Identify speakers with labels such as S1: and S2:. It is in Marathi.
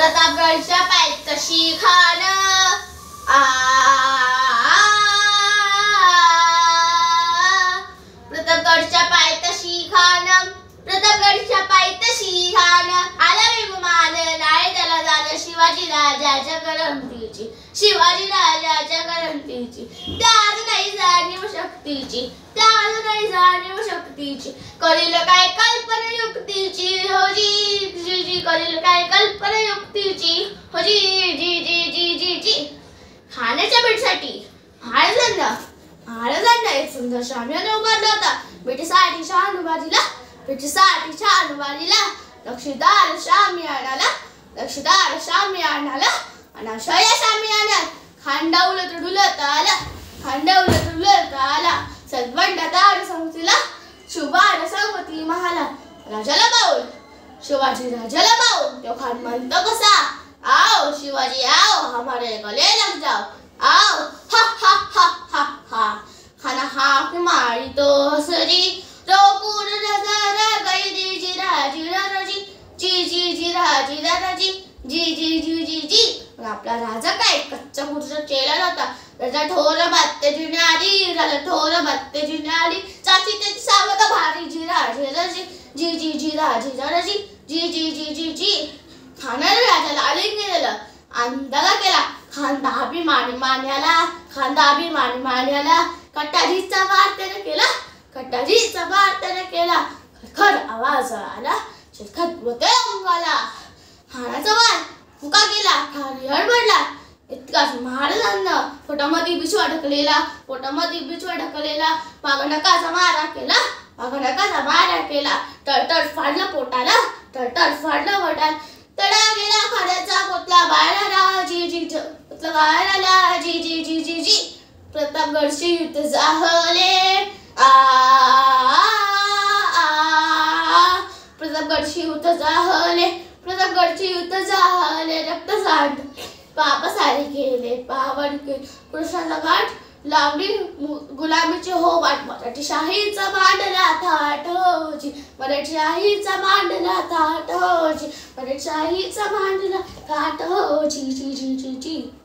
S1: प्रतापगडच्या पायथ्याशी खान प्रतापगडच्या पायथ्याशी खान प्रतापगडच्या पायथ्याशी खान आला विमान नाही त्याला जाण शिवाजी राजाच्या करंतीची शिवाजी राजाच्या करंतीची त्यात नाही जाणीव शक्तीची त्यात नाही जाणीव शक्तीची करील काय कल्पना युक्तीची हो जी जी जी करील काय कल्पना युक्तीची हो जी जी जी जी जी जी खाण्याच्या भेटीसाठी महाराजांना एक सुंदर शामियाना उभारला होता. भेटीसाठी शानुबाजीला लक्षीदार शामियानाला आणि अशा या शामियानात खांडा उलट डुलत आला सद्वंडादार संगतीला शुभार संगती महाला राजाला बाऊल शिवाजी राजाला बाऊल तो खान म्हणतो कसा आओ शिवाजी आओ हमारे गले लग जाओ आओ हा हा हा हा हा खाना हाक मारी तो हसरी रोपूर नजर गई दी जिरा राजी जी जी जिरा राजी जी जी जी जी जी. आपला राजा काय कच्चा पुरुष चेला नव्हता. राजा ठोर बात्याची न्यारी चाची त्याची सावध भारी जिरा जी जी जी जिरा राजी जी जी जी जी जी. खानाने राजाला आलिंगन दिलं अंदाला केला खांदा अभिमानी मान्याला कटारीचा वार त्याने केला खर आवाज आला शेखत होते अंगाला खानाचा वार फुका गेला खान हडबडला इतकाच महाराजांना पोटामध्ये बिछवा ढकलेला माग नकाचा मारा केला तळतळ फाडलं पोटाला तडा गेला खाण्याचा पोतला बाहेर आला जी जी जी. प्रतापगडचे युद्ध झाले प्रतापगडचे युद्ध झाले रक्त सांड पाप सारे केले पावन केले कृष्णाचा घाट लावली गुलामीचे हो वाट मराठीशाहीचा मांडला थाट होजी मराठीशाहीचा मांडला थाट होजी जी जी जी जी.